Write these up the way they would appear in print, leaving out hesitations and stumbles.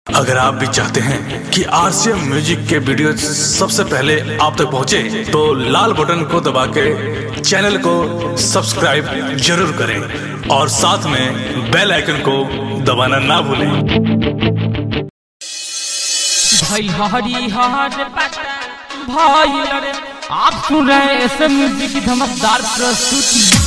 अगर आप भी चाहते हैं कि आरसीएम म्यूजिक के वीडियो सबसे पहले आप तक पहुंचे, तो लाल बटन को दबा के चैनल को सब्सक्राइब जरूर करें और साथ में बेल आइकन को दबाना ना भूलें। आप सुन रहे हैं एसएम म्यूजिक की धमाकेदार प्रस्तुति।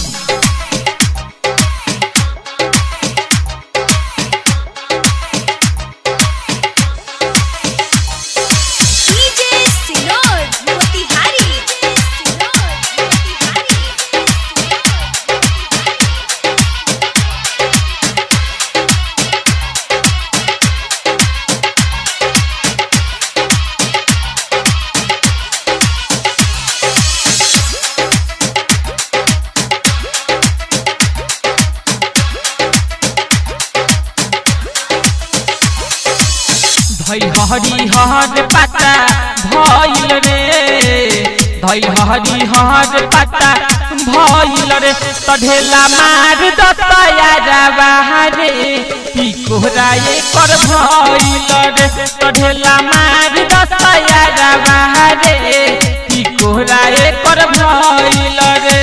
हरिहर पत्ता भइल रे, हरिहर पत्ता भइल रे, तढ़ेला मार दतया जावा रे, पिकोरा एकर भइल रे, तढ़ेला मार दतया जावा रे, पिकोरा एकर भइल रे।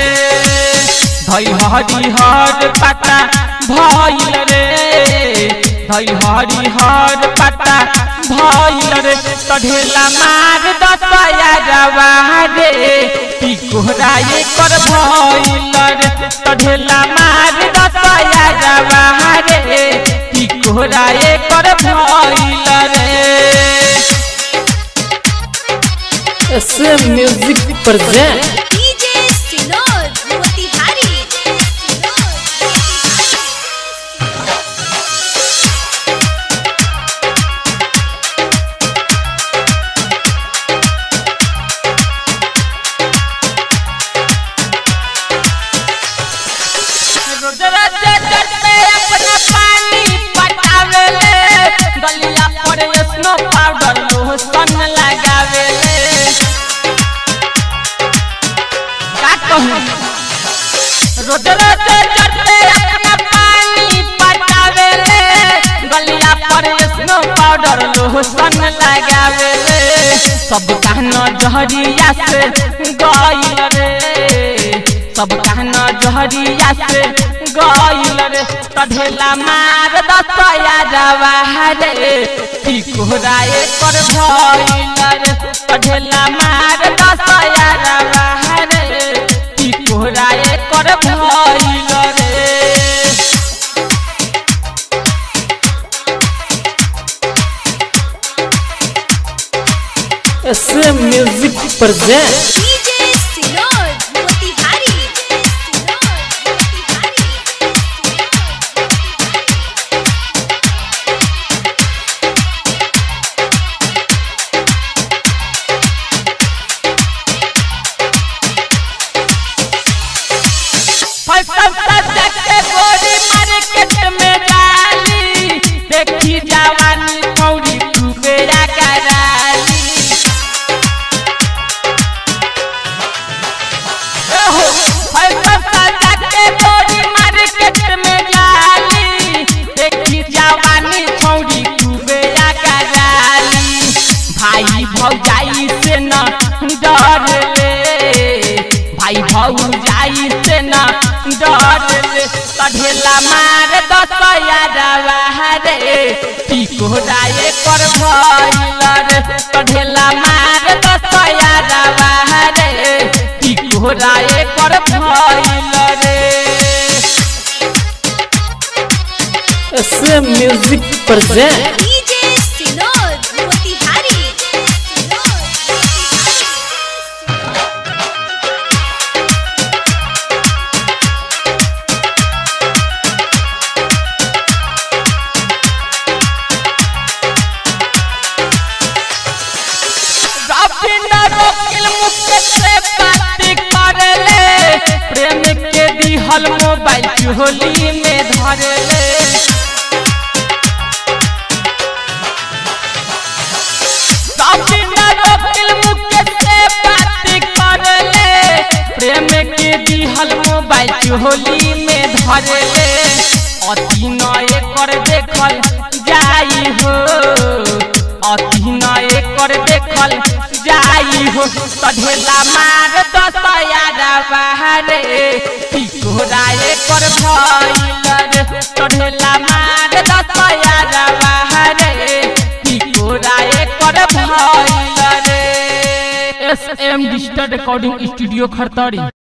हरिहर पत्ता भइल रे, हरिहर पत्ता भइल रे, तढ़ेला मार दतया जावा रे, पिकोरा एकर भइल रे, तढ़ेला मार दतया जावा रे, पिकोरा एकर भइल रे। एसएम म्यूजिक प्रेजेंट रोज रोज चढ़ते अपना पानी पटावेले, गलिया पर स्नो पाउडर लोशन लगावेले, सब कहना जहरिया से गइल रे, सब कहना जहरिया से गइल रे, तढ़ेला मार दतया जावा रे, पिकोरा एकर भइल रे, तढ़ेला मार दतया जावा रे, पिकोरा एकर भइल रे। एसएम म्यूजिक प्रेजेंट गोरी मार्केट में डाली, देखी जवानी कौड़ी कुबेरा कराली, गोरी मार्केट में डाली, देखी जवानी कौड़ी कुबेरा कराली, भाई भौजाई से न डर ले, भाई भौजाई से न डर ले, तढ़ेला मार दतया जावा रे, पिकोरा एकर भइल रे, तढ़ेला मार दतया जावा रे, पिकोरा एकर भइल रे। एसएम म्यूजिक प्रेजेंट प्रेम के दिहल मोबाइल चोली में धरले, प्रेम के दिहल मोबाइल चोली में धरले, अति नए कर देखल जाई हो। आई हो तढ़ेला मार दसयारा बाहरे टिकोराए कर भइल रे तढ़ेला मार दसयारा बाहरे टिकोराए कर भइल रे। SM digital recording studio खरतरी।